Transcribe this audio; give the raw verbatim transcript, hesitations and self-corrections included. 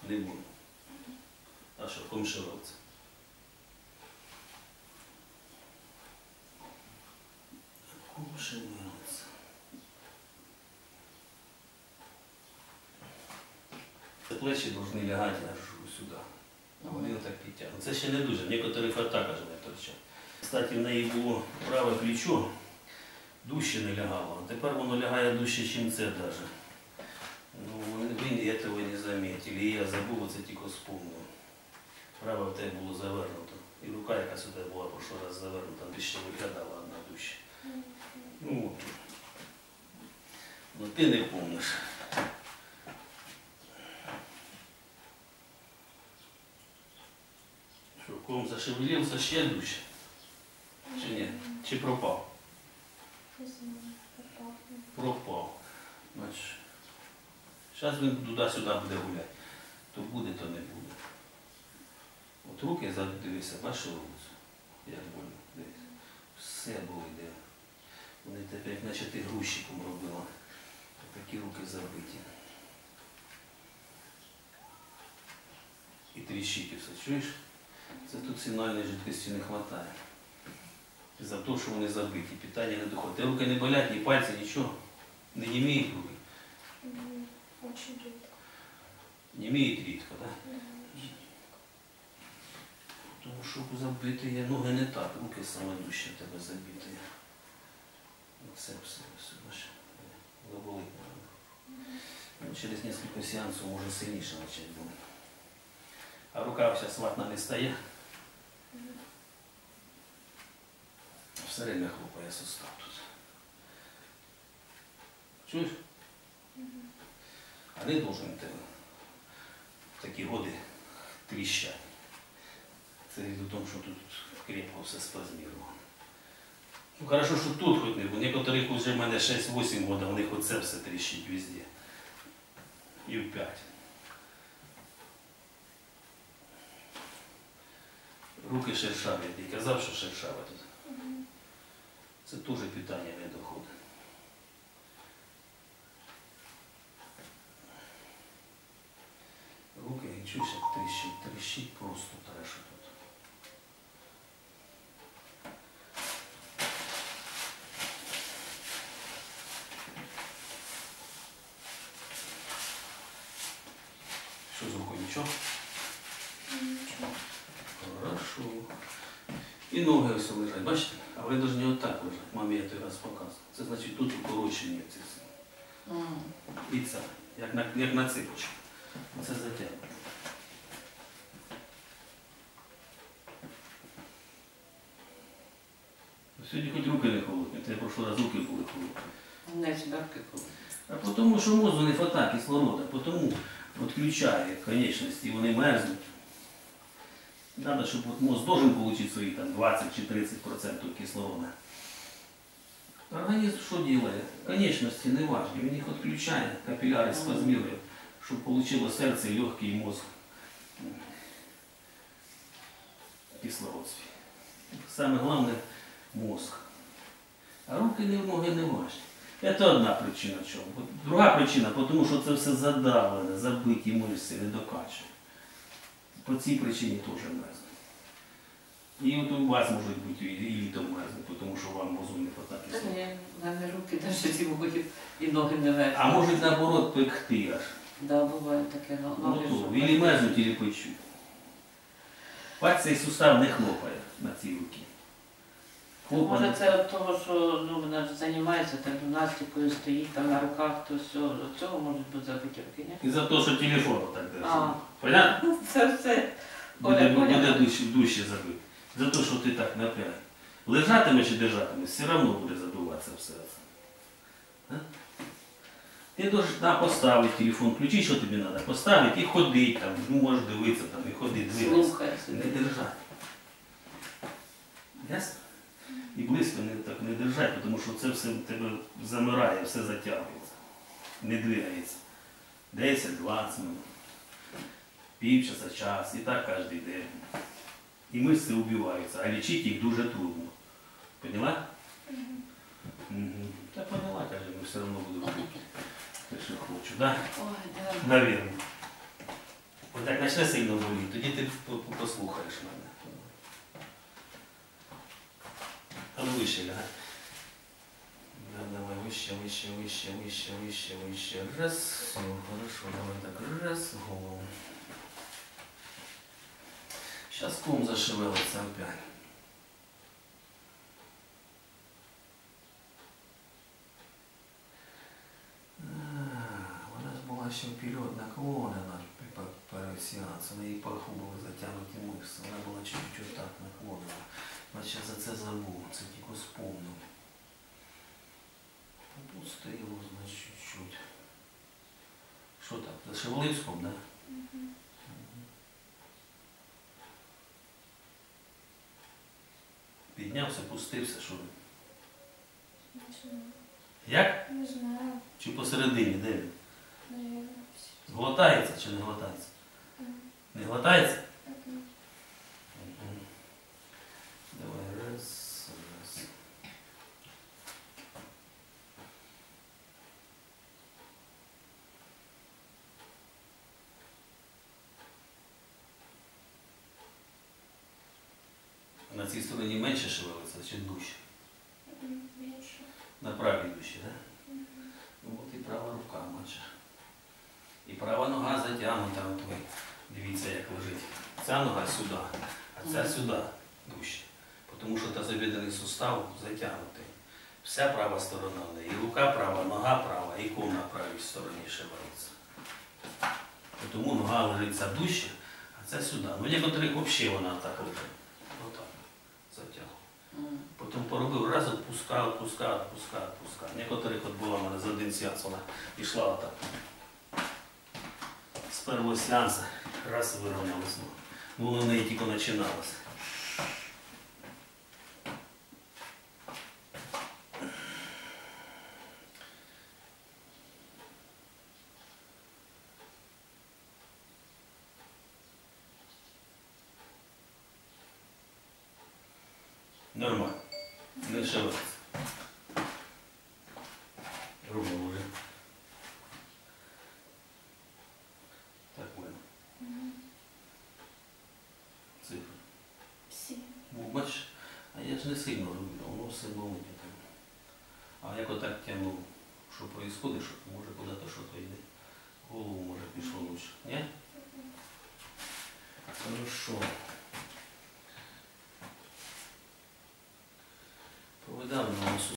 Не буду. А що, комшировці? Комшировці. Плечі повинні лягати аж сюди. А вони отак підтягнуть. Це ще не дуже. В некоторих атаках не торчать. Кстати, в неї було праве плечо, дужче не лягало. А тепер воно лягає дужче, ніж це навіть. Ну, ви цього не замітили. І я забув, це тільки вспомнив. Праве в тебе було завернуто. І рука, яка сюди була в прошлий раз завернута, де ще виглядала одна дужче. Ну, ну ти не помниш. Що, ком зашевелився ще дужче? Чи ні? Чи пропав? Пропав. Значить, зараз він туди-сюди буде гуляти. То буде, то не буде. От руки, дивися, бачиш руку? Як больно, дивись. Все було йде. Вони тепер, як наче ти грузчиком робила. Такі руки забиті. І тріщить все, чуєш? Це тут сигнальної жидкості не вистачає. За те, що вони забиті, питання не доходить. Ти руки не болять, ні пальці, нічого. Не німіють руки? Очень рідко. Німіють рідко, так? Да? Тому що забиті є, ноги не так, руки саме дужче в тебе забиті. Оце все, все, наше. Заболить, мабуть. Через кілька сеансів може сильніше почати бути. А рука зараз ватна не стає. Все время хлопає сустав тут. Чуєш? А не должен тебе в такі годи тріщати. Це із-за того, що тут крепко все спазмірувало. Ну, хорошо, що тут хоч не було. Некоторих вже в мене шість-вісім років, у них оце все тріщить везде. І в п'ять. Руки шершаві. Я казав, що шершаві тут. Це теж питання не доходить. Руки, чуєш, як тріщить, тріщить просто трэша тут. Що з рукою, нічого? Нічого. Хорошо. І ноги ось лежать, бачите? А вони навіть не отак лежать. Мамі я той раз показував. Це значить тут укорочені ці все. І це, як на, як на ципочку. Це затягнуто. Сьогодні хоч руки не холодні, я прошлий раз руки були холодні. Не сідавки холодні. А тому, що мозку не хватає кислорода, тому відключає конечності, і вони мерзнуть. Надо, щоб от мозг должен получить свої там, двадцять чи тридцять відсотків кислорода. Організм що робить? Конечності не важні, він їх відключає, капіляри спазмірує, щоб получило серце, легкий мозг. Кислород свій. Саме головне мозг. А руки не ноги не важні. Це одна причина чого. Друга причина, тому що це все задавлене, забиті мишці, не докачує. По цій причині теж мерзнуть. І от у вас можуть бути і літом мерзнуть, тому що вам мозку не хватає. Та ні, в мене руки навіть ці можуть і ноги не мерзнуть. А можуть наоборот пекти аж. Да, буває таке. Ну Ноги, то, ілі мерзнуть, ілі печуть. Бач, цей сустав не хлопає на цій руці. Може це від того, що ну, вона ж займається там гімнастикою, стоїть там на руках, то все, від цього можуть бути забиті руки, ні? І за те, що телефон так держить. А. Понятно? Це все. Буде, Поля, буде поля. дужче, дужче забити. За те, що ти так напряг. Лежатимеш і держатимеш, все одно буде забиватися все це. Ти должен поставити телефон, включи, що тобі треба, поставити і ходити там, ну можеш дивитися там, і ходити, дивитися. Слухай Не собі. держати. Ясно? І близько не, так не держати, тому що це все в тебе замирає, все затягується. Не двигається. десять-двадцять минут. Півчаса, час, і так кожен день. І мишці убиваються, а лічити їх дуже трудно. Поняла? Угу. Угу. Та поняла, каже, ми все одно будемо робити. Те, що хочу, так? Да? Ой, да. Навірно. От як почне сильно боліти, тоді ти по- по- послухаєш мене. А ну вище лягай. Да, давай вище, вище, вище, вище, вище, вище. Раз, все, хорошо, давай так, раз, голову. Сейчас ком зашевелится опять. Вона ж була ще вперед наклонена перед сеансом, її паху були затягнуті мишці, вона була чуть-чуть так наклонена. Значить, за це забув, це тільки спомнив. Попустило, значить, чуть-чуть. Що так, зашевелився, так? Да? Мгм. Піднявся, пустився, що ли? Не знаю. Як? Не знаю. Чи посередині, де він? Наверное. Глотається чи не глотається? Мгм. Не глотається? Мгм. Мгм. Давай, раз, раз. На цій стороні менше шевелиться, чи дужче? Мгм. Меньше. На правій душі, так? Мгм. Ну, от і права рука наче. І права нога затягнута. От ви дивіться, як лежить. Ця нога сюди, а ця сюди дужче. Тому що тазобідрений сустав затягнутий. Вся права сторона в неї. І рука права, нога права, і ком на правій стороні шевелиться. Тому нога лежить ця дужче, а ця сюди. Ну, некоторих взагалі вона так лежить. Отак. Затягнута. М. Потім поробив раз, відпускав, відпускав, відпускав, відпускав. Некоторих от була в мене за один сеанс, вона пішла отак. З першого сеансу раз і вирівнялась. Ну, воно в неї тільки починалося. Нормально. Не шевелиться. Ровно вже. Так видно. Мгм. Цифри. Всі. Ну, бачиш, а я ж не сильно роблю, воно все нове там. А як отак тягну, що відбувається, що може куди-то що-то йде. Голову може пішло лучше. Ні? Хорошо. Повидав на носу.